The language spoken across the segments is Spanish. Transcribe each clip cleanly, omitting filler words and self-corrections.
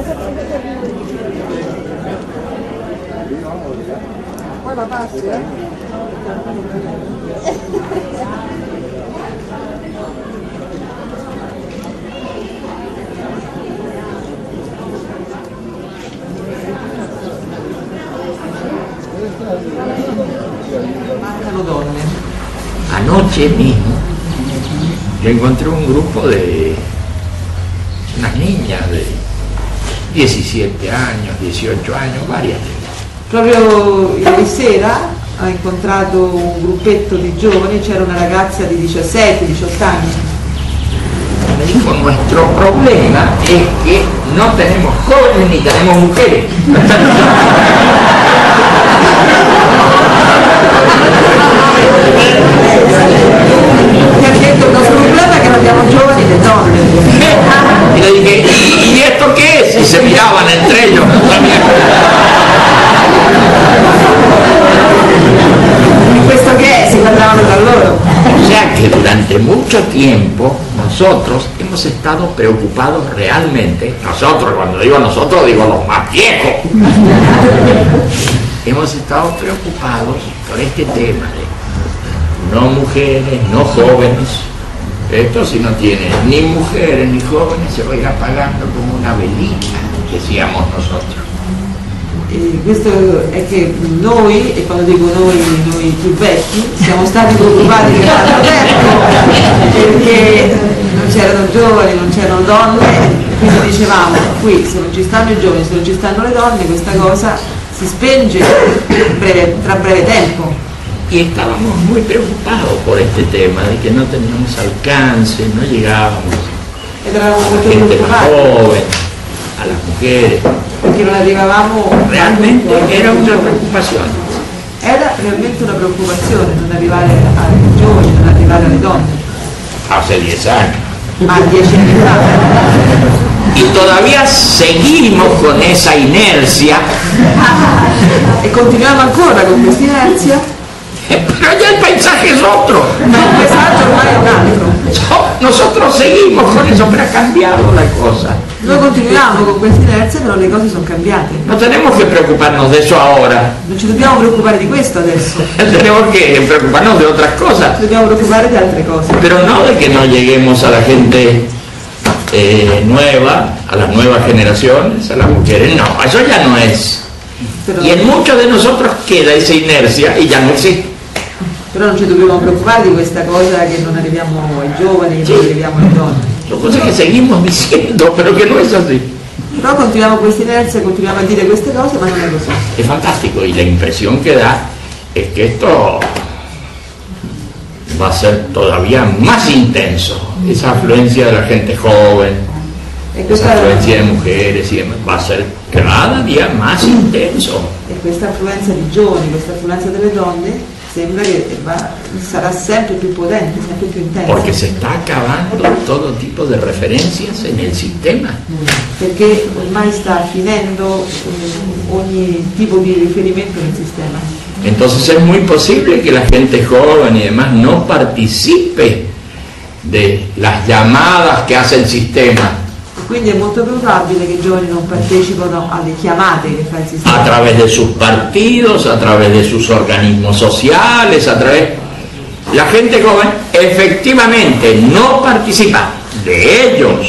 Poi la passi, Mancano donne. Anoche mismo yo encontré un grupo de unas niñas de 17 años, 18 años, varias. Proprio ieri sera ho incontrato un gruppetto di giovani, c'era una ragazza di 17-18 anni. Me dijo, nuestro problema es que no tenemos jóvenes ni tenemos mujeres. Mi ha detto il nostro problema è che non abbiamo giovani né donne. Y le dije, ¿y esto qué es? Y se miraban entre ellos. E questo che è? Si parlavano tra loro. O sea que durante mucho tiempo nosotros hemos estado preocupados realmente, nosotros, cuando digo nosotros, digo los más viejos, hemos estado preocupados por este tema de no mujeres, no jóvenes. Esto si no tiene ni mujeres ni jóvenes se va a ir apagando como una velita, decíamos nosotros. E questo è che noi, e quando dico noi più vecchi, siamo stati preoccupati per tanto tempo perché non c'erano giovani, non c'erano donne, quindi dicevamo qui se non ci stanno i giovani, se non ci stanno le donne, questa cosa si spenge tra breve tempo. Y estábamos muy preocupados por este tema, de que no teníamos alcance, no llegábamos Ed eravamo a la molto gente más preoccupati joven, a las mujeres. perché non arrivavamo. Realmente era una preocupación. Era realmente una preoccupazione non arrivare ai giovani, non arrivare alle donne, Hace 10 años. ma 10 anni fa. Y todavía seguimos con esa inercia, E continuiamo ancora con questa inerzia, pero ya el paisaje es otro. ma il paesaggio ormai è un altro. Nosotros seguimos con eso, pero ha cambiado la cosa. Noi continuiamo con questa inerzia, però le cose sono cambiate. No tenemos que preocuparnos de eso ahora, Non ci dobbiamo preoccupare di questo adesso, tenemos que preocuparnos de otras cosas, ci dobbiamo preoccupare di altre cose. pero no de que no lleguemos a la gente nueva, a las nuevas generaciones, a las mujeres, no, eso ya no es. Però, Y en muchos de nosotros queda esa inercia y ya no existe. però non ci dobbiamo preoccupare di questa cosa che non arriviamo ai giovani, non arriviamo alle donne. Son cosas que seguimos diciendo, pero que no es así. Però continuiamo questa inerzia, continuiamo a dire queste cose, ma non è così. Es fantástico y la impresión que da es que esto va a ser todavía más intenso, esa afluencia de la gente joven, E esa questa, afluencia de mujeres y demás, va a ser cada día más intenso. e questa affluenza di giovani, questa affluenza delle donne, sembra che sarà sempre più potente, sempre più intensa. Porque se está acabando todo tipo de referencias en el sistema. Perché ormai sta finendo ogni tipo di riferimento nel sistema. Entonces es muy posible que la gente joven y demás no participe de las llamadas que hace el sistema Quindi è molto probabile che i giovani non partecipano alle chiamate che fa il a sistema. través de sus partidos, a través de sus organismos sociales, a través... La gente joven efectivamente no participa de ellos.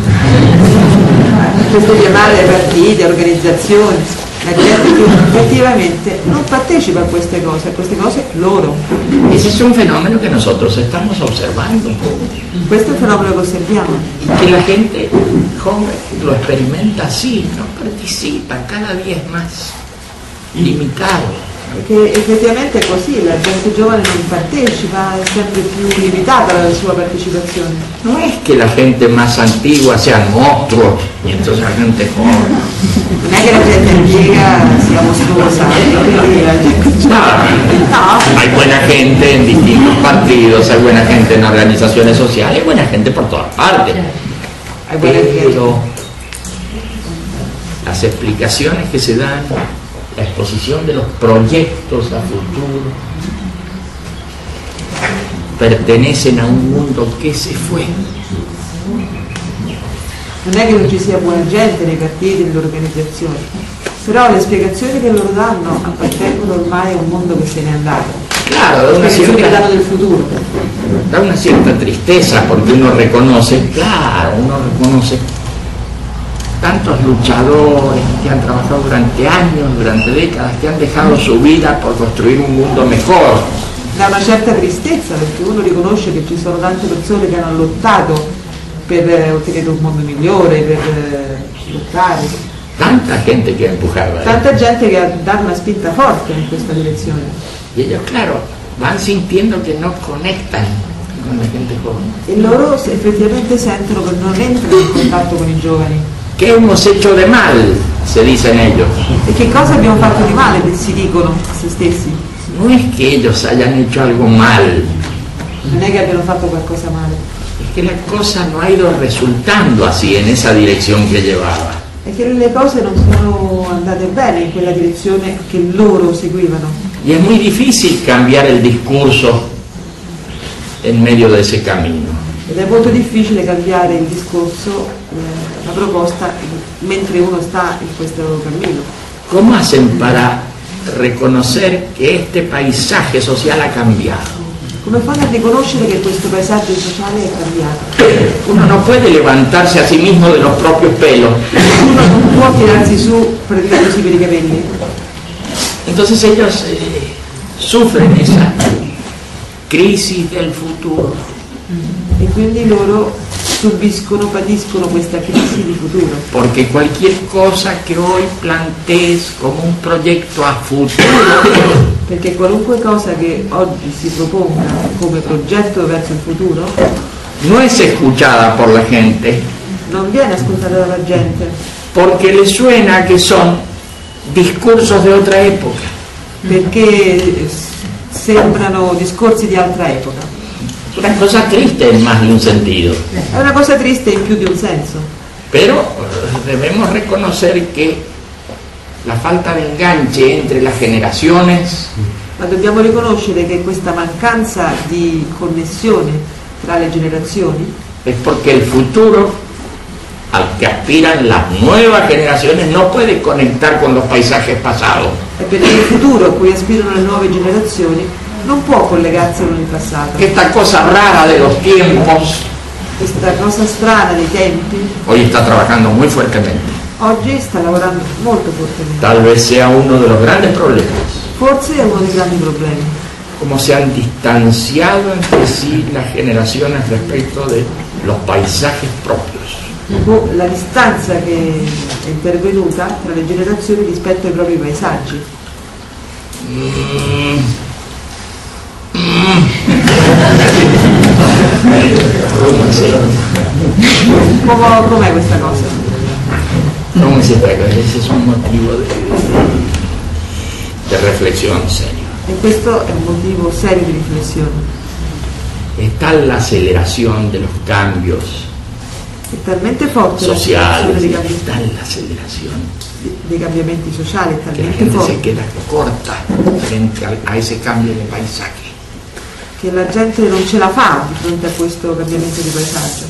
Queste chiamate ai partiti, organizzazioni, la gente che effettivamente non partecipa a queste cose loro. Ese es un fenómeno que nosotros estamos observando Questo è un fenomeno che osserviamo. y que la gente joven lo experimenta así, no participa, cada día es más limitado. Perché effettivamente è così, la gente giovane non partecipa, è sempre più limitata la sua partecipazione. No es que la gente más antigua sean monstruos, mientras la gente joven. Non è che la gente antica sia mostruosa, quindi la gente No, hay buena gente en distintos partidos, hay buena gente en organizaciones sociales, hay buena gente por todas partes. Hay buena gente. Pero las explicaciones que se dan, la exposición de los proyectos a futuro, pertenecen a un mundo que se fue. Non è che non ci sia buona gente nei partiti e nelle organizzazioni, però le spiegazioni che loro danno appartengono ormai a un mondo che se n'è andato. Claro, Del futuro. Da una cierta tristeza, porque uno reconoce, claro, uno reconoce tantos luchadores que han trabajado durante años, durante décadas, que han dejado su vida por construir un mundo mejor. Da una certa tristezza, perché uno riconosce che ci sono tante persone che hanno lottato per ottenere un mondo migliore, per lottare. Tanta gente que ha empujado a él. Tanta gente che ha dato una spinta forte in questa direzione. Y ellos, claro, van sintiendo que no conectan con la gente joven. E loro effettivamente sentono che non entrano in contatto con i giovani. ¿Qué hemos hecho de mal? Se dicen ellos. E che cosa abbiamo fatto di male, che si dicono a se stessi? No es que ellos hayan hecho algo mal, Non è che abbiano fatto qualcosa male, es que la cosa no ha ido resultando así en esa dirección que llevaba. è che le cose non sono andate bene in quella direzione che loro seguivano. Y es muy difícil cambiar el discurso en medio de ese camino. Ed è molto difficile cambiare il discorso, la proposta, mentre uno sta in questo cammino. ¿Cómo hacen para reconocer que este paisaje social ha cambiado? Come fanno a riconoscere che questo paesaggio sociale è cambiato? Uno no puede levantarse a sí mismo de los propios pelos. Uno non può tirarsi su prendendosi per i capelli. Entonces ellos sufren esa crisis del futuro. E quindi loro subiscono, patiscono questa crisi di futuro. Porque cualquier cosa que hoy plantees como un proyecto a futuro, Perché qualunque cosa che oggi si proponga come progetto verso il futuro no es escuchada por la gente, non viene ascoltata dalla gente, porque le suena que son discursos de otra época. perché sembrano discorsi di altra epoca. Una cosa triste en más de un sentido. È una cosa triste in più di un senso, Pero debemos reconocer que la falta de enganche entre las generaciones ma dobbiamo riconoscere che questa mancanza di connessione tra le generazioni es porque el futuro al que aspiran las nuevas generaciones no puede conectar con los paisajes pasados. è perché il futuro a cui aspirano le nuove generazioni non può collegarsi con il passato. Esta cosa rara de los tiempos Questa cosa strana dei tempi hoy está trabajando muy fuertemente. oggi sta lavorando molto fortemente. Tal vez sea uno de los grandes problemas. Forse è uno dei grandi problemi. Cómo se han distanciado entre sí las generaciones respecto de los paisajes propios. La distanza che è intervenuta tra le generazioni rispetto ai propri paesaggi. Com'è questa cosa? ¿Cómo es esta cosa? Ese es un motivo de reflexión serio. E questo è un motivo serio di riflessione. Es tal la aceleración de los cambios È talmente forte sociales, l'accelerazione es tal la aceleración dei cambiamenti sociali, è que la talmente gente se forte queda corta frente a ese cambio de paisaje. che la gente non ce la fa di fronte a questo cambiamento di paesaggio.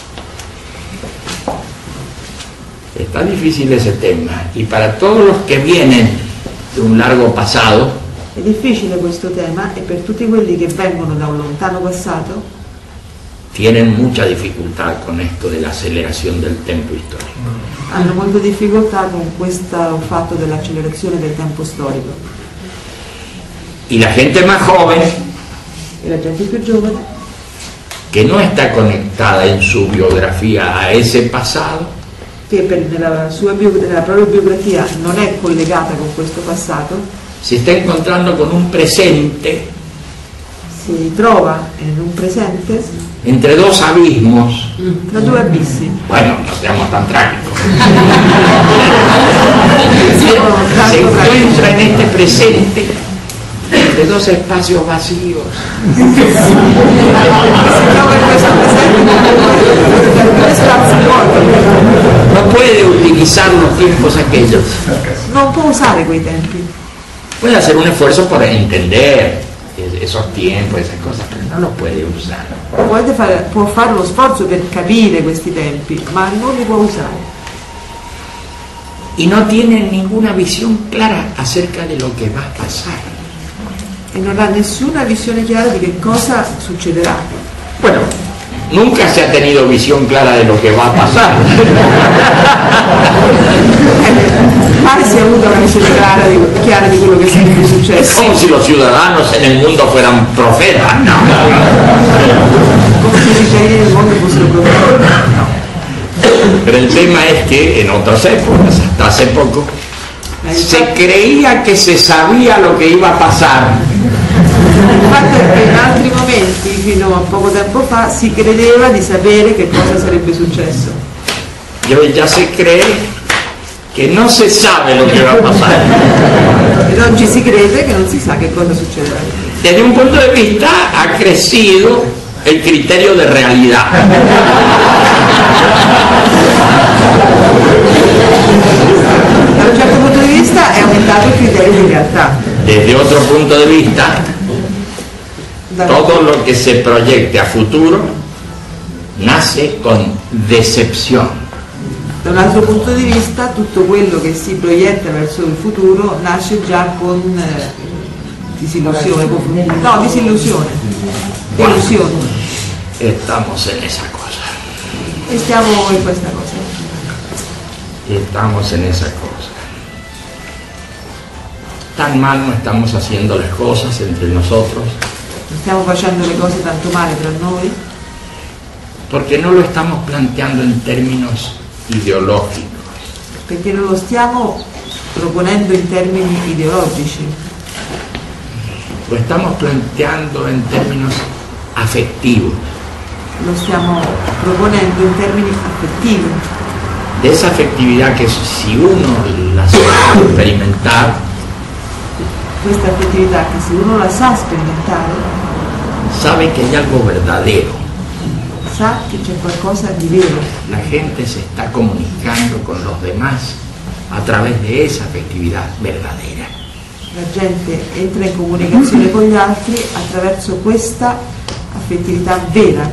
Está difícil ese tema y para todos los que vienen de un largo pasado, È difficile questo tema e per tutti quelli che vengono da un lontano passato tienen mucha dificultad con esto de la aceleración del tempo histórico. hanno molta difficoltà con questo fatto dell'accelerazione del tempo storico. Y la gente más joven, E la gente più giovane, que no está conectada en su biografía a ese pasado, che nella propria biografia non è collegata con questo passato, se está encontrando con un presente si trova in un presente entre dos abismos. tra due abissi. Bueno, no seamos tan trágicos. Sono Se tanto encuentra en este presente entre dos espacios vacíos. Si trova in questo presente tra due spazi vuoti. No puede utilizar los tiempos aquellos. Non può usare quei tempi. Puede hacer un esfuerzo por entender esos tiempos, esas cosas, pero no los puede usar. Può fare lo sforzo per capire questi tempi, ma non li può usare. Y no tiene ninguna visión clara acerca de lo que va a pasar. E non ha nessuna visione chiara di che cosa succederà. Bueno, nunca se ha tenido visión clara de lo que va a pasar. Mai si è avuta una visione chiara di quello che sarebbe Es successo. como si los ciudadanos en el mundo fueran profetas, no. Come se i cittadini del mondo fossero profeti. Pero el tema es que en otras épocas, hasta hace poco, se creía que se sabía lo que iba a pasar. Il fatto è che in altri momenti, fino a poco tempo fa, si credeva di sapere che cosa sarebbe successo. Y hoy ya se cree que no se sabe lo que va a pasar. Ed oggi si crede che non si sa che cosa succederà. Desde un punto de vista ha crecido el criterio de realidad. Da un certo punto di vista è aumentato il criterio di realtà. Desde otro punto de vista, todo lo que se proyecte a futuro nace con decepción. Da un altro punto di vista, tutto quello che si proietta verso il futuro nasce già con disillusione, delusione. Estamos en esa cosa. E stiamo in questa cosa. Estamos en esa cosa. Tan mal no estamos haciendo las cosas entre nosotros, Non stiamo facendo le cose tanto male tra noi, porque no lo estamos planteando en términos ideológicos. perché non lo stiamo proponendo in termini ideologici, Lo estamos planteando en términos afectivos, lo stiamo proponendo in termini affettivi, de esa afectividad que si uno la sabe experimentar, questa affettività che se uno la sa sperimentare, sabe que hay algo verdadero. sa che c'è qualcosa di vero. La gente se está comunicando con los demás a través de esa afectividad verdadera. La gente entra in comunicazione con gli altri attraverso questa affettività vera.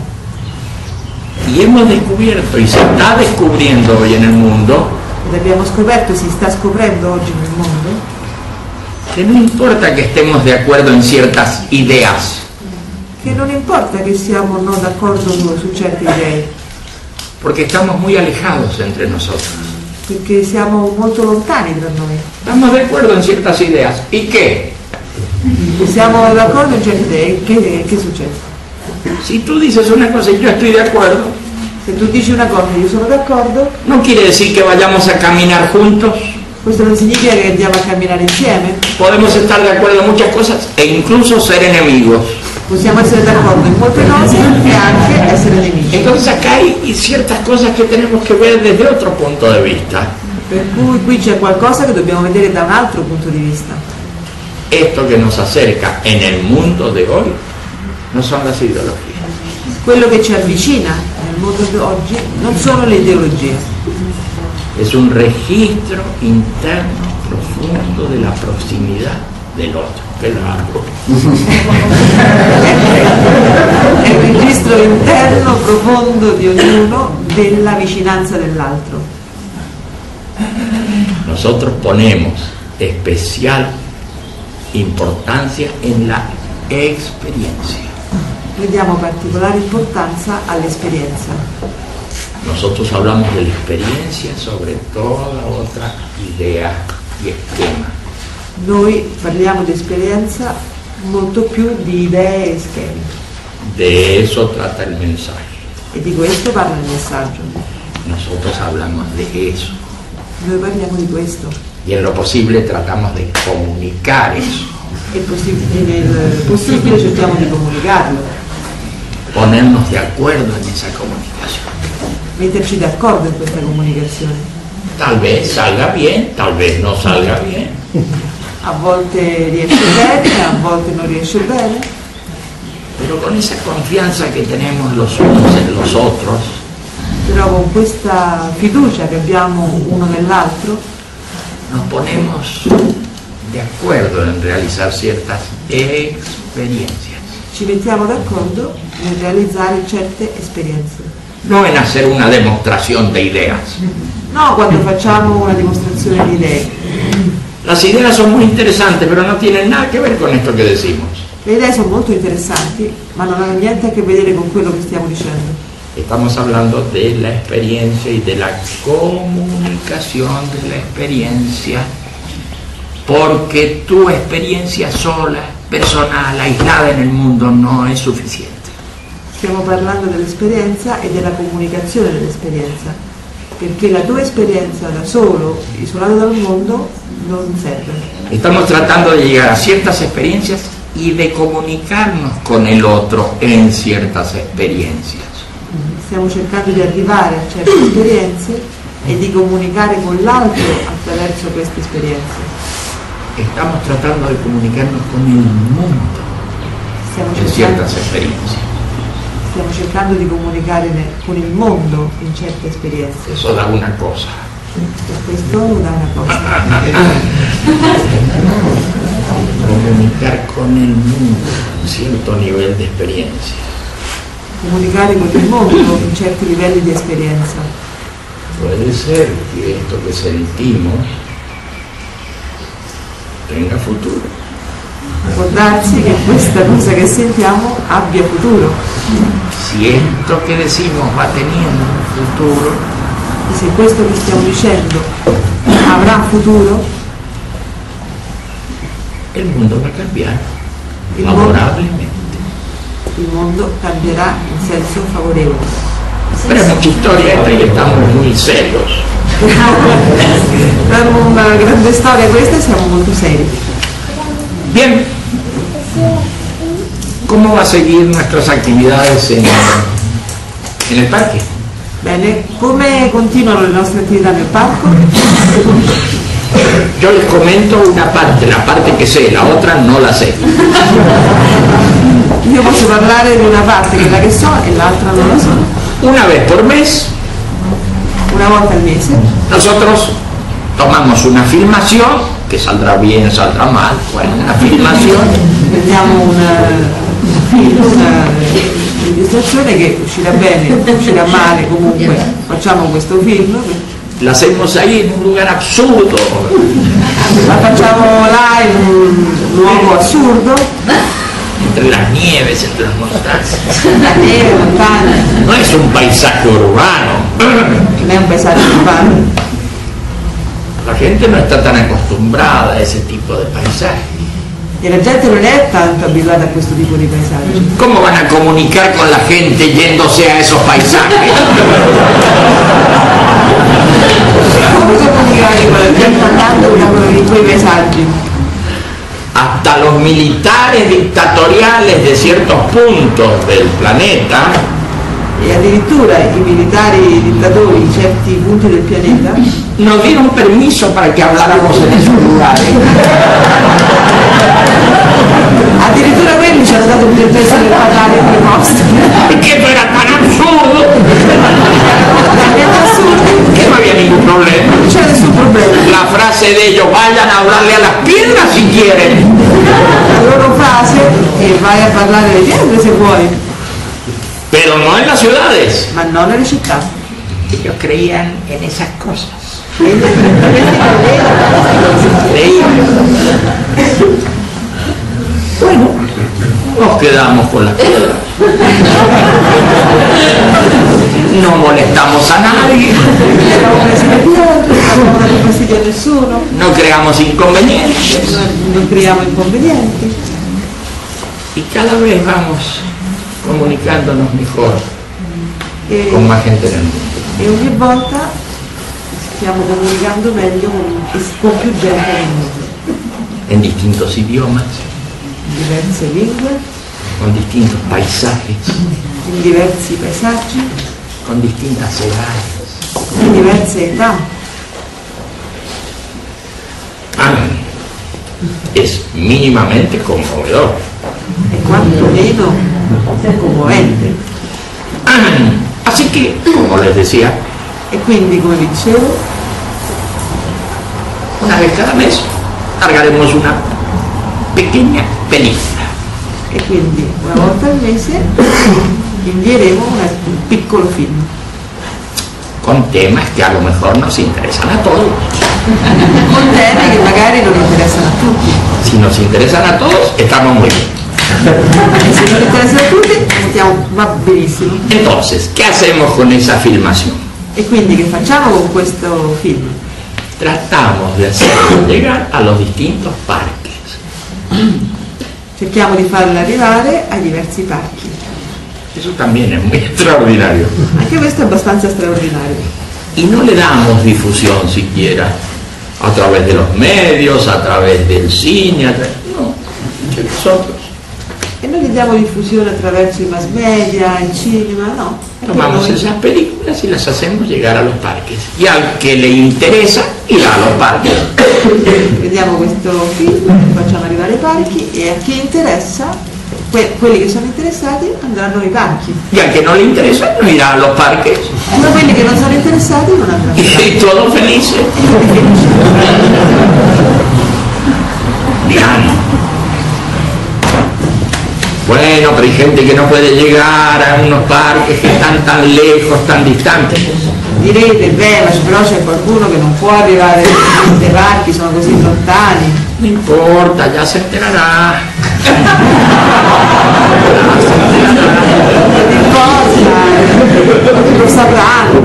Y hemos descubierto, y se está descubriendo hoy en el mundo, Ed abbiamo scoperto, si sta scoprendo oggi nel mondo, que no importa que estemos de acuerdo en ciertas ideas, che non importa che siamo o no d'accordo su certe idee, porque estamos muy alejados entre nosotros. perché siamo molto lontani tra noi. Estamos de acuerdo en ciertas ideas. ¿Y qué? Siamo d'accordo in certe idee, che succede? Si tú dices una cosa y yo estoy de acuerdo, Se tu dici una cosa e io sono d'accordo, no quiere decir que vayamos a caminar juntos. questo non significa che andiamo a camminare insieme. Podemos estar de acuerdo en muchas cosas e incluso ser enemigos. Possiamo essere d'accordo in molte cose e anche essere nemici. Entonces acá hay ciertas cosas que tenemos que ver desde otro punto de vista. Per cui qui c'è qualcosa che dobbiamo vedere da un altro punto di vista. Esto que nos acerca en el mundo de hoy no son las ideologías. Quello che ci avvicina nel mondo di oggi non sono le ideologie, Es un registro interno profundo de la proximidad del otro. Qué largo. è il registro interno profondo di ognuno della vicinanza dell'altro. Nosotros ponemos especial importancia en la experiencia. Noi diamo particolare importanza all'esperienza. Nosotros hablamos de la experiencia sobre toda otra idea y esquema. Noi parliamo di esperienza molto più di idee e schemi. De eso trata el mensaje. E di questo parla il messaggio. Nosotros hablamos de eso. Noi parliamo di questo. Y en lo posible tratamos de comunicar eso. E nel possibile cerchiamo di comunicarlo, Ponernos de acuerdo en esa comunicación. metterci d'accordo in questa comunicazione. Tal vez salga bien, tal vez no salga bien. A volte riesce bene, a volte non riesce bene, Pero con esa confianza que tenemos los unos en los otros, però con questa fiducia che abbiamo uno nell'altro nos ponemos de acuerdo en realizar ciertas experiencias. experiencias. Ci mettiamo d'accordo nel realizzare certe esperienze. No en hacer una demostración de ideas. No quando facciamo una dimostrazione di idee. Las ideas son muy interesantes, pero no tienen nada que ver con esto que decimos. Le idee sono molto interessanti, ma non hanno niente a che vedere con quello che stiamo dicendo. Estamos hablando de la experiencia y de la comunicación de la experiencia, porque tu experiencia sola, personal, aislada en el mundo, no es suficiente. Stiamo parlando dell'esperienza e della comunicazione dell'esperienza, perché la tua esperienza da solo, isolato dal mondo, non serve. Estamos tratando de llegar a ciertas experiencias y de comunicarnos con el otro en ciertas experiencias. Stiamo cercando di arrivare a certe esperienze e di comunicare con l'altro attraverso queste esperienze. Estamos tratando de comunicarnos con el mundo en ciertas experiencias. Stiamo cercando di comunicare con il mondo in certe esperienze. Eso da una cosa. E questo dà una cosa. Comunicar con el mundo en cierto nivel de experiencia. Comunicare con il mondo in certi livelli di esperienza. Puede ser que esto que sentimos tenga futuro. Può darsi che questa cosa che sentiamo abbia futuro. Si esto que decimos va teniendo un futuro, E se questo che stiamo dicendo avrà futuro, el mundo va a cambiar il favorablemente. mondo cambierà in senso favorevole. Pero es mucha historia esta y estamos muy serios. È una grande storia questa e siamo molto seri. Bien, ¿cómo va a seguir nuestras actividades en el parque? Bene, come continuano le nostre attività nel parco? Yo les comento una parte, la parte que sé, la otra no la sé. Io posso parlare di una parte, quella che so, e l'altra non la so. Una vez por mes, Una volta al mese nosotros tomamos una filmación, que saldrá bien, saldrá mal, bueno, una filmación, prendiamo una registrazione che uscirà bene, uscirà male, comunque facciamo questo film, la hacemos ahí en un lugar absurdo, la facciamo là in un luogo assurdo, entre las nieves, entre las montañas. la neve, montagna, No es un paisaje urbano. non è un paesaggio urbano. La gente no está tan acostumbrada a ese tipo de paisaje. E la gente non è tanto abituata a questo tipo di paesaggi. ¿Cómo van a comunicar con la gente yéndose a esos paisajes? Come si comunicare con la gente andando in quei paesaggi? Hasta los militares dictatoriales de ciertos puntos del planeta E addirittura i militari dittatori in certi punti del pianeta nos dieron permiso para que habláramos en esos lugares. addirittura quelli ci hanno dato il permesso per parlare in quei posti. Y que esto era tan absurdo Talmente assurdi, que no había ningún problema. non c'è nessun problema. La frase de ellos, vayan a hablarle a las piedras si quieren. La loro frase è vai a parlare alle pietre se vuoi, Pero no en las ciudades. ma non nelle città. Ellos creían en esas cosas. Questi Creían. Bueno, nos quedamos con las piedras. No molestamos a nadie. abbiamo preso le pietre, non abbiamo dato fastidio a nessuno, No creamos inconvenientes. non creiamo inconvenienti Y cada vez vamos comunicándonos mejor e, con más gente en el mundo. e ogni volta stiamo comunicando meglio con più gente nel mondo, En distintos idiomas, in diverse lingue, con distintos paisajes, in diversi paesaggi, con distintas edades. in diverse età. Es mínimamente conmovedor. E quantomeno commovente. Así que, como les decía, E quindi, come vi dicevo, una vez cada mes largaremos una pequeña película. e quindi una volta al mese invieremo un piccolo film. Con temas que a lo mejor nos interesan a todos. Con temi che magari non interessano a tutti. Si nos interesan a todos, estamos muy bien. E se non interessano a tutti, va benissimo. Entonces, ¿qué hacemos con esa filmación? E quindi che facciamo con questo film? Tratamos de hacerlo llegar a los distintos parques. Cerchiamo di farla arrivare ai diversi parchi. Eso también es muy extraordinario. Anche questo è abbastanza straordinario. Y no le damos difusión siquiera a través de los medios, a través del cine, no, nosotros. E noi gli diamo diffusione attraverso i mass media, il cinema, no? Tomamos esas películas y las hacemos llegar a los parques. Y al que le interesa, irá a los parques. Vediamo questo film, lo facciamo arrivare ai parchi e a chi interessa, quelli che sono interessati andranno ai parchi. Y al que no le interesa, no irá a los parques. Ma quelli che non sono interessati non andranno ai parchi. Y todos felices. Dirán, bueno, pero hay gente que no puede llegar a unos parques que están tan lejos, tan distantes. Direte, beh, ma però c'è qualcuno che non può arrivare ai parchi, sono così lontani. No importa, ya se enterará. Lo sapranno.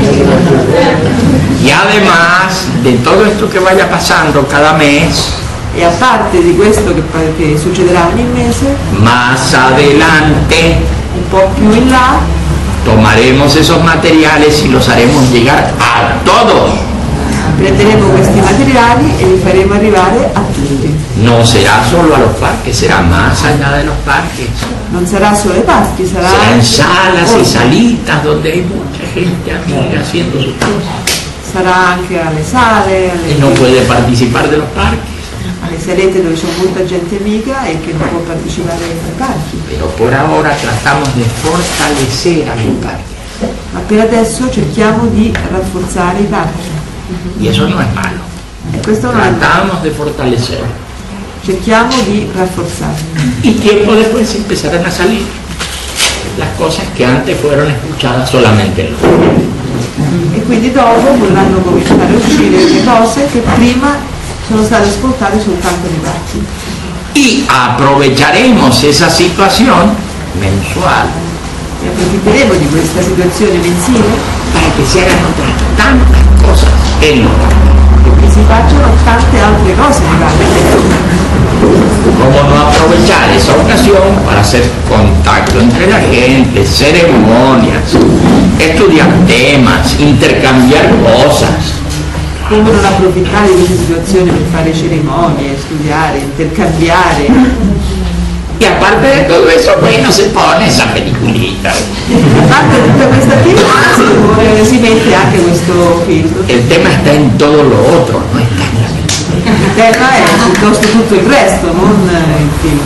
Y además de todo esto que vaya pasando cada mes, E a parte di questo che succederà ogni mese, más adelante un po' più in là, tomaremos esos materiales y los haremos llegar a todos. prenderemo questi materiali e li faremo arrivare a tutti. No será solo a los parques, será más allá de los parques. Non sarà solo ai parchi, sarà Serán salas y oltre. salitas donde hay mucha gente amiga haciendo sus cosas. Sarà anche alle sale, Y no puede participar de los parques. alle salette dove c'è molta gente amica e che non può partecipare ai parchi. Pero por ahora tratamos de fortalecer a los parques. Ma per adesso cerchiamo di rafforzare i parchi. Y eso no es malo. E questo non è male. Tratamos de fortalecer. Cerchiamo di rafforzarli. Y tiempo después empezarán a salir las cosas que antes fueron escuchadas solamente en los parques. E quindi dopo potranno cominciare a uscire le cose che prima sono state ascoltate soltanto nei parchi. Y aprovecharemos esa situación mensual E approfitteremo di questa situazione mensile para que se hagan otras tantas cosas en los parques. perché si facciano tante altre cose nei parchi. ¿Cómo no aprovechar esa ocasión para hacer contacto entre la gente, ceremonias, estudiar temas, intercambiar cosas? Come non approfittare di questa situazione per fare cerimonie, studiare, intercambiare. Y aparte de todo eso, bueno, se pone esa peliculita. A parte tutta questa film, si mette anche questo film. El tema está en todo lo otro, no está en la película. Il tema è piuttosto tutto il resto, non il film.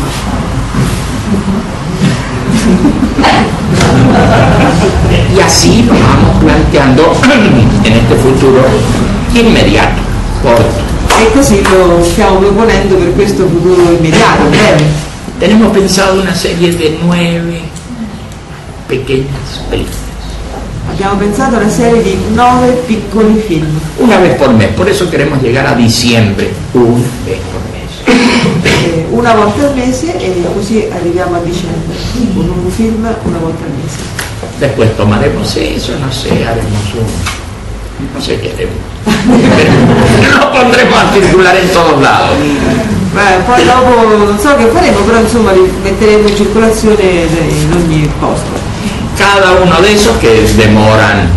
Y así lo vamos planteando en este futuro inmediato, corto. E così lo stiamo proponendo per questo futuro immediato, breve. Tenemos pensado una serie de 9 pequeñas películas. Abbiamo pensato a una serie di 9 piccoli film, Una vez por mes, por eso queremos llegar a diciembre, una vez por mes. una volta al mese e così arriviamo a dicembre, con un film una volta al mese. Después tomaremos eso, no sé, haremos no sé qué haremos. Pero lo pondremos a circular en todos lados. Poi dopo non so che faremo, però insomma li metteremo in circolazione in ogni posto. Cada uno de esos que demoran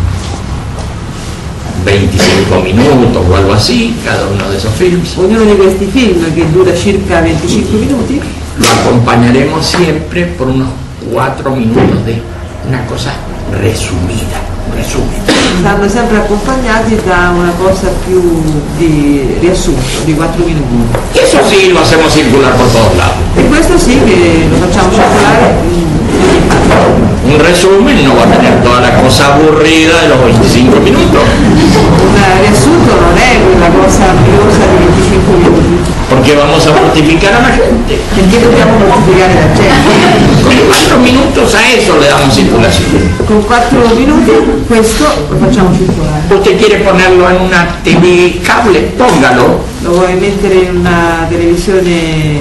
25 minutos o algo así, cada uno de esos films, Ognuno di questi film, che dura circa 25 minuti, lo acompañaremos siempre por unos 4 minutos de una cosa resumida. stanno sempre accompagnati da una cosa più di riassunto, di 4 minuti. Y eso sí lo hacemos circular por todos lados. E questo sì che lo facciamo circolare in ogni parte. Un resumen no va a tener toda la cosa aburrida de los 25 minutos, Un riassunto non è quella cosa noiosa di 25 minuti, porque Porque vamos a mortificar a la gente. Perché dobbiamo mortificare la gente? Con 4 minutos a eso le damos circulación. Con 4 minuti questo lo facciamo circolare. Usted quiere ponerlo en una TV cable, póngalo. Lo vuoi mettere in una televisione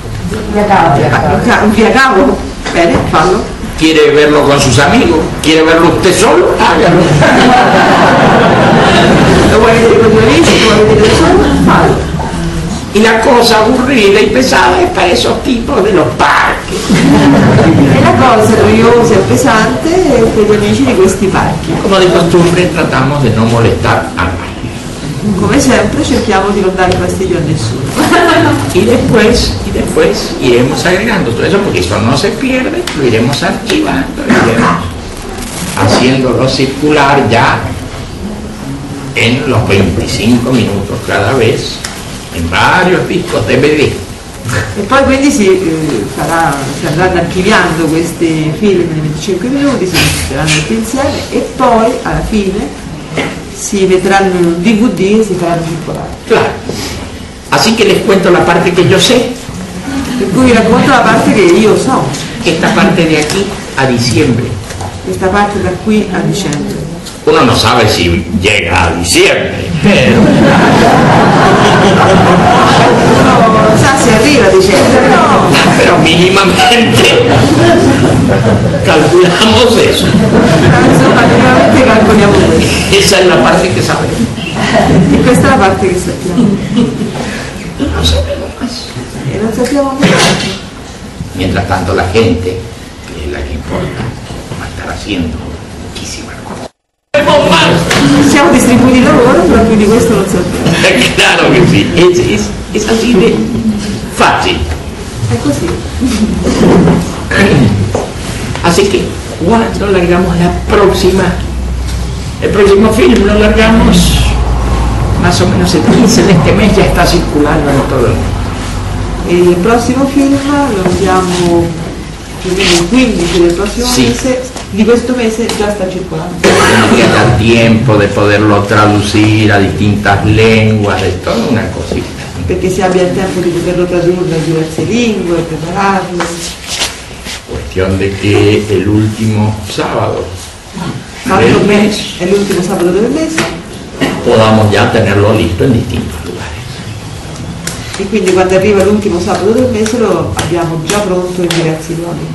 via cavo? Bene, fallo. Quiere verlo con sus amigos, quiere verlo usted solo, hágalo. Lo vuoi vedere con i tuoi amici, lo vuoi vedere da solo? Fallo. Y la cosa aburrida y pesada es para esos tipos de los parques. E la cosa noiosa e pesante è per gli amici di questi parchi. Como de costumbre tratamos de no molestar a nadie. Come sempre cerchiamo di non dare fastidio a nessuno. Y después iremos agregando todo eso, porque eso no se pierde, lo iremos archivando, iremos haciéndolo circular ya en los 25 minutos cada vez, en varios discos DVD. E poi quindi si andranno archiviando questi film di 25 minuti, si metteranno tutti insieme e poi alla fine si metteranno in un DVD e si faranno circolare. Claro. Así que les cuento la parte que yo sé. Per cui vi racconto la parte che io so, Esta parte de aquí a diciembre. questa parte da qui a dicembre. Uno no sabe si llega a diciembre, pero Uno non sa se arriva a dicembre, pero mínimamente calculamos eso. però insomma praticamente calcoliamo questo. Esa es la parte que sabemos. E questa è la parte che sappiamo. No sabemos más. E non sappiamo più altro. Mientras tanto la gente, que es la que importa, va a estar haciendo muchísimas cosas. ¡Sabemos más! Siamo distribuiti da loro, però più di questo non sappiamo. Claro que sí, es así de fácil. È così. Así que cuando largamos el próximo film lo largamos más o menos el 15 de este mes, ya está circulando en todo el mundo. E il prossimo film lo vediamo più o meno il 15 del prossimo mese, di questo mese già sta circolando. Nos queda tiempo de poderlo traducir a distintas lenguas, es toda una cosita. Perché si abbia il tempo di poterlo tradurre in diverse lingue, prepararlo. Cuestión de que el último sábado del mes È l'ultimo sabato del mese podamos ya tenerlo listo en distintos lugares. e quindi quando arriva l'ultimo sabato del mese lo abbiamo già pronto in diversi luoghi.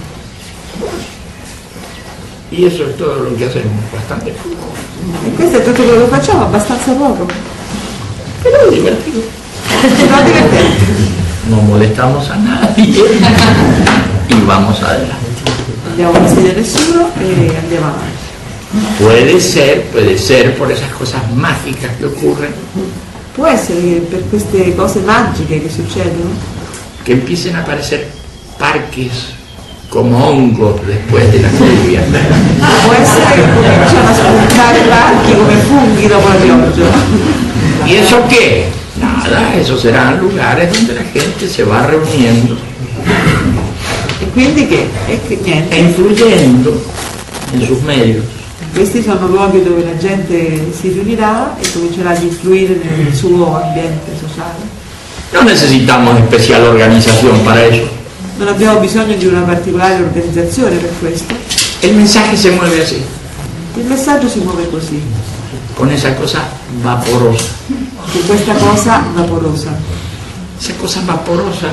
Y eso es todo lo que hacemos, bastante poco. E questo è tutto quello che facciamo, abbastanza poco. Pero divertido. Però divertente. No molestamos a nadie y vamos adelante. Andiamo a fastidio a nessuno e andiamo avanti. Puede ser por esas cosas mágicas que ocurren, Può essere che per queste cose magiche che succedono que empiecen a aparecer parques como hongos después de la lluvia. può essere che cominciano a spuntare parchi come funghi dopo la pioggia. ¿Y eso qué? Nada, esos serán lugares donde la gente se va reuniendo E quindi che? E che e niente. influyendo en sus medios. Questi sono luoghi dove la gente si riunirà e comincerà ad influire nel suo ambiente sociale. No necesitamos especial organización para eso. Non abbiamo bisogno di una particolare organizzazione per questo. El mensaje se mueve así, Il messaggio si muove così, con esa cosa vaporosa. con questa cosa vaporosa. Esa cosa vaporosa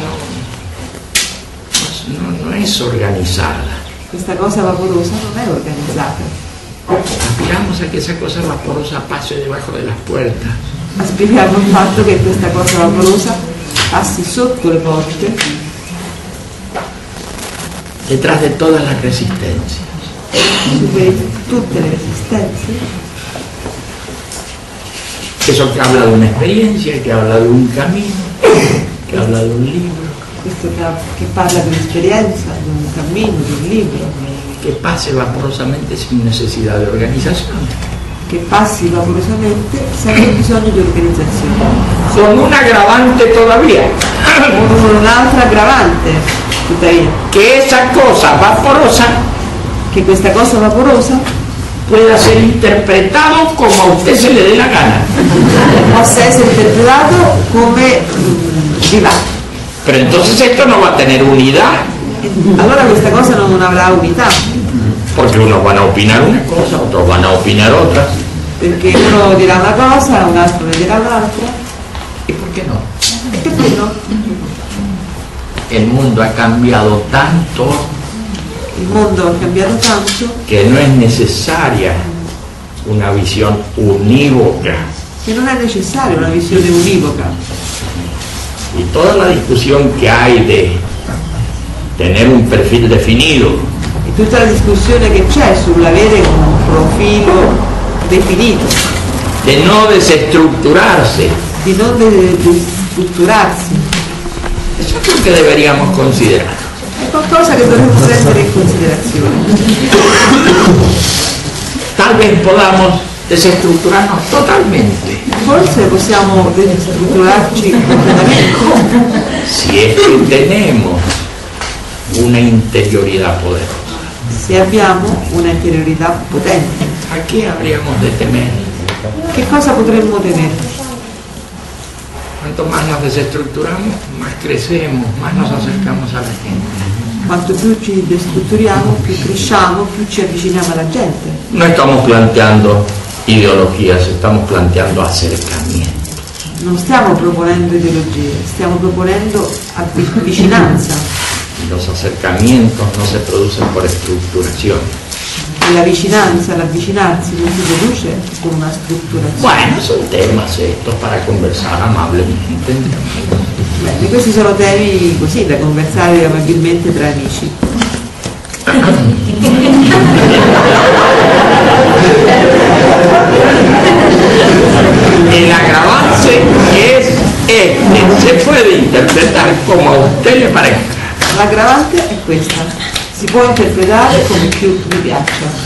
no es organizada. Questa cosa vaporosa non è organizzata. Aspiramos a que esa cosa vaporosa pase debajo de las puertas, Aspiriamo il fatto che questa cosa vaporosa passi sotto le porte, detrás de todas las resistencias. superi tutte le resistenze. Eso que habla de una experiencia, que habla de un camino, que habla de un libro, Questo che parla di un'esperienza, di un cammino, di un libro, que pase vaporosamente sin necesidad de organización. che passi vaporosamente senza bisogno di organizzazione. Con un agravante todavía, Con un'altra aggravante, tuttavia, que esa cosa vaporosa che questa cosa vaporosa pueda ser interpretado como a usted se le dé la gana. possa essere interpretato come va. Pero entonces esto no va a tener unidad, Allora questa cosa non avrà unità, porque unos van a opinar una cosa, otros van a opinar otra. perché uno dirà una cosa, un altro ne dirà un'altra. ¿Y por qué no? E perché no? El mundo ha cambiado tanto Il mondo ha cambiato tanto que no es necesaria una visión unívoca. che non è necessaria una visione univoca. Y toda la discusión que hay de tener un perfil definido, E tutta la discussione che c'è sull'avere un profilo definito, de no desestructurarse, di non destrutturarsi, eso es lo que deberíamos considerar. è qualcosa che dovremmo prendere in considerazione. Tal vez podamos desestructurarnos totalmente, Forse possiamo destrutturarci completamente si es que tenemos una interioridad poderosa. se abbiamo una interiorità potente. ¿A qué habríamos de temer? Che cosa potremmo temere? Cuanto más nos desestructuramos, más crecemos, más nos acercamos a la gente. Quanto più ci destrutturiamo, più cresciamo, più ci avviciniamo alla gente. No estamos planteando ideologías, estamos planteando acercamiento. Non stiamo proponendo ideologie, stiamo proponendo vicinanza. Los acercamientos no se producen por estructuración. E la vicinanza, l'avvicinarsi non si produce con una strutturazione. Bueno, son temas estos para conversar amablemente. Bene, questi sono temi così da conversare amabilmente tra amici. El agravante es este, se puede interpretar como a usted le parezca. L'aggravante è questa, si può interpretare come più mi piaccia.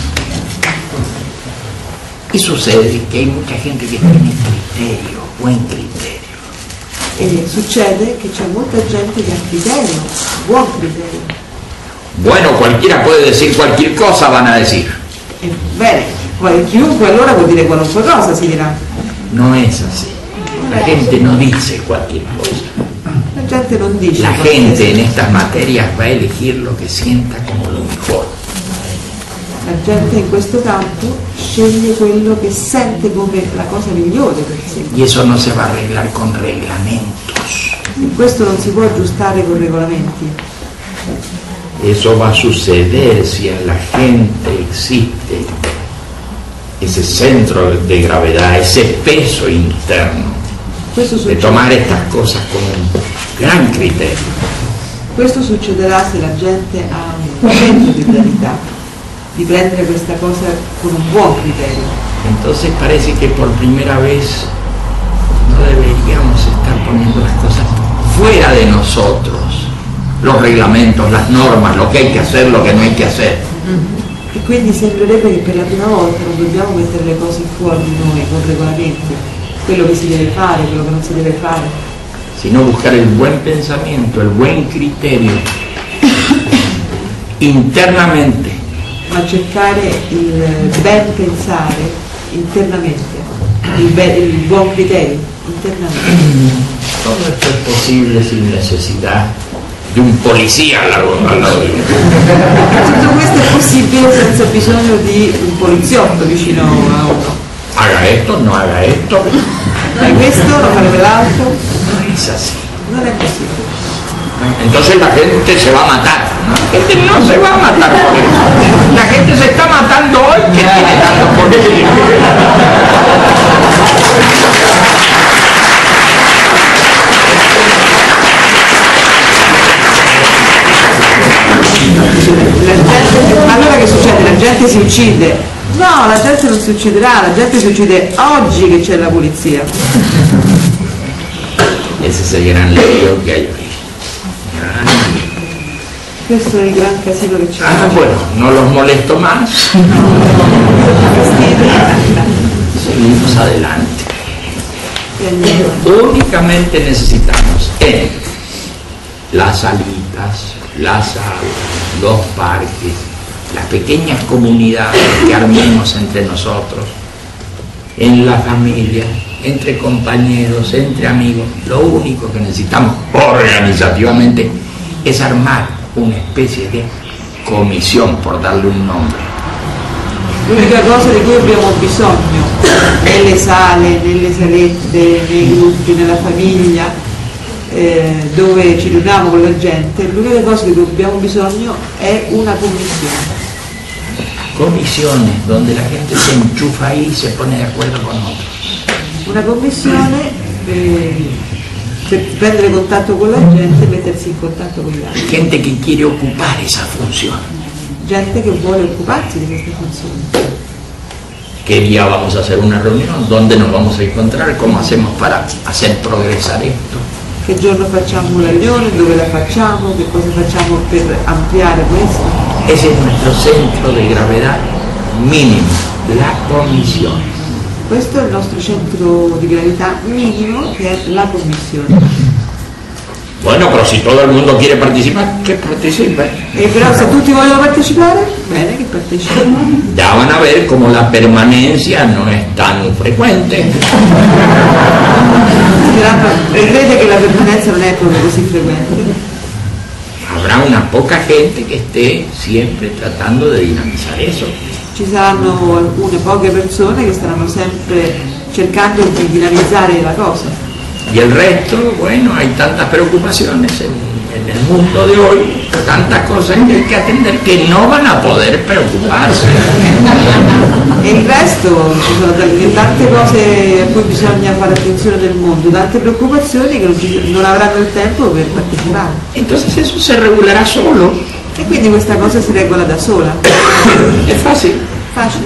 Y sucede que hay mucha gente que tiene criterio, buen criterio. E succede che c'è molta gente che ha criterio, buon criterio. Bueno, cualquiera puede decir cualquier cosa, van a decir. E bene, chiunque allora vuol dire qualunque cosa, si dirà. No es así. La gente no dice cualquier cosa. La gente non dice. La qualsiasi gente en estas materias va a elegir lo que sienta como lo mejor. La gente in questo campo sceglie quello che sente come la cosa migliore per sé. Y eso no se va a arreglar con reglamentos. E questo non si può aggiustare con regolamenti. Eso va a suceder si en la gente existe ese centro de gravedad, ese peso interno Questo de succede- tomar estas cosas con un gran criterio. Questo succederà se la gente ha un centro di gravità, di prendere questa cosa con un buon criterio. Entonces parece que por primera vez no deberíamos estar poniendo las cosas fuera de nosotros, los reglamentos, las normas, lo que hay que hacer, lo que no hay que hacer. E quindi sembrerebbe che per la prima volta non dobbiamo mettere le cose fuori di noi con regolamenti, quello che si deve fare, quello che non si deve fare, Sino buscar el buen pensamiento, el buen criterio internamente. ma cercare il ben pensare internamente, il buon criterio internamente. Todo esto es posible sin necesidad de un policía al lado de uno. Tutto questo è possibile senza bisogno di un poliziotto vicino a uno. Haga esto, no haga esto. Fai questo, non fare quell'altro, No es así. non è possibile. Entonces la gente se va a matar. No, la gente no se va a matar por eso. La gente se está matando hoy que tiene tanto poder. Allora che succede? La gente si uccide? No, la gente non si ucciderà, la gente si uccide oggi che c'è la polizia. Ese es el gran lío que hay hoy. Questo è il gran casino che c'è. Bueno, no los molesto más. Seguimos adelante. Únicamente necesitamos en las salitas, las aulas, los parques, las pequeñas comunidades que armemos entre nosotros, en la familia, entre compañeros, entre amigos. Lo único que necesitamos organizativamente es armar una especie de comisión, por darle un nombre. L'unica cosa di cui abbiamo bisogno nelle sale, nelle salette, nei gruppi, nella famiglia, dove ci riuniamo con la gente, l'unica cosa di cui abbiamo bisogno è una commissione. Comisiones donde la gente se enchufa ahí y se pone de acuerdo con otros. Una commissione per prendere contatto con la gente e mettersi in contatto con gli altri. Gente que quiere ocupar esa función. Gente che vuole occuparsi di queste funzioni. ¿Qué día vamos a hacer una reunión? ¿Dónde nos vamos a encontrar? ¿Cómo hacemos para hacer progresar esto? Che giorno facciamo una riunione, dove la facciamo, che cosa facciamo per ampliare questo? Ese es nuestro centro de gravedad mínimo, la comisión. Questo è il nostro centro di gravità minimo, che è la commissione. Bueno, pero si todo el mundo quiere participar, que participe. E però se tutti vogliono partecipare, bene che partecipino. Ya van a ver cómo la permanencia no es tan frecuente. Vedrete che la permanenza non è proprio così frequente. Habrá una poca gente que esté siempre tratando de dinamizar eso. Ci saranno alcune poche persone che staranno sempre cercando di dinamizzare la cosa. Y el resto, bueno, hay tantas preocupaciones en el mundo de hoy, tantas cosas que hay que atender que no van a poder preocuparse. E il resto, ci sono tante cose a cui bisogna fare attenzione nel mondo, tante preoccupazioni che non avranno il tempo per partecipare. Entonces eso se regulará solo. E quindi questa cosa si regola da sola. Es fácil. Facile.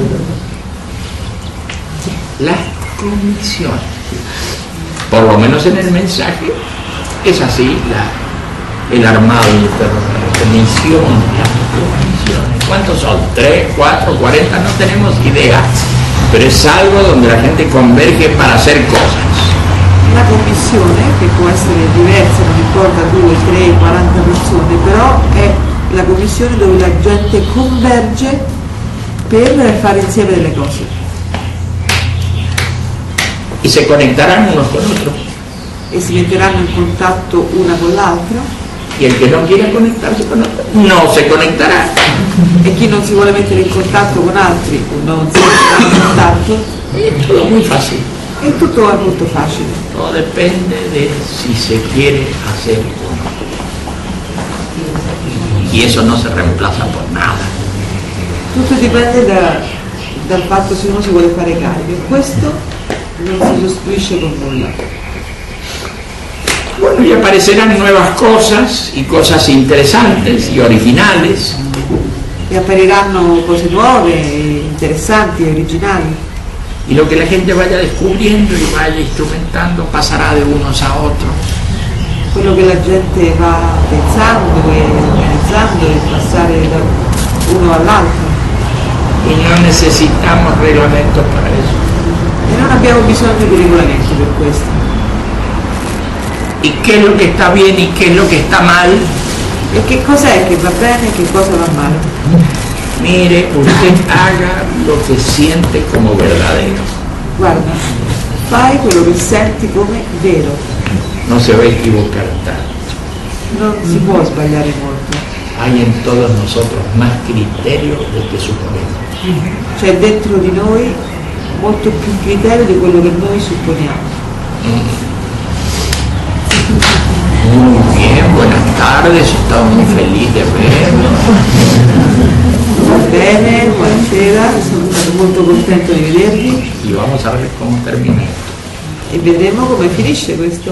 Las comisiones, por lo menos en el mensaje, es así el armado de comisiones, las comisiones. ¿Cuántos son? ¿3, 4, 40? No tenemos idea, pero es algo donde la gente converge para hacer cosas. Una commissione, che può essere diversa, non importa 2, 3, 40 persone, però è la commissione dove la gente converge per fare insieme delle cose. Y se conectarán unos con otros. E si metteranno in contatto una con l'altra. Y el que no quiera conectarse con otro no se conectará. E chi non si vuole mettere in contatto con altri non si metterà in contatto. Es todo muy fácil. E tutto è molto facile. Todo depende de si se quiere hacer o no. Y eso no se reemplaza por nada. Tutto dipende dal fatto se uno si vuole fare carico. E questo non si sostituisce con nulla. Bueno, y aparecerán nuevas cosas y cosas interesantes y originales. E appariranno cose nuove, interessanti e originali. Y lo que la gente vaya descubriendo y vaya instrumentando pasará de unos a otros. Quello che la gente va pensando e organizzando e passare da uno all'altro. Y no necesitamos reglamentos para eso. E non abbiamo bisogno di regolamenti per questo. ¿Y qué es lo que está bien y qué es lo que está mal? E che cos'è che va bene e che cosa va male? Mire, usted haga lo que siente como verdadero. Guarda, fai quello che senti come vero. No se va a equivocar tanto. Non si può sbagliare molto. Hay en todos nosotros más criterio del que suponemos. C'è dentro di noi molto più criterio di quello che noi supponiamo. Muy bien, buenas tardes, estamos muy felices de verlo. Va bene, buonasera, sono stato molto contento di vedervi Y vamos a ver cómo termina esto. e vedremo come finisce questo.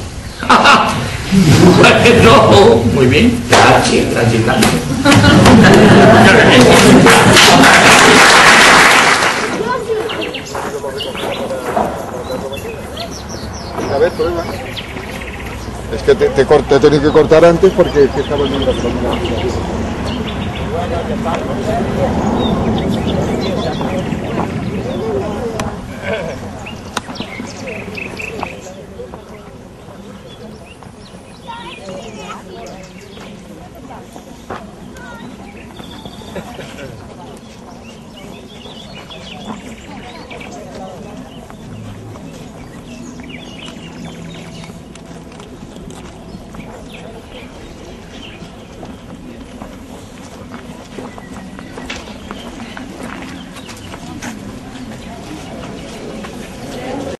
Bueno, muy bien, gracias, gracias tanto. A ver, prueba. Es que te tenía que cortar antes porque estaba en una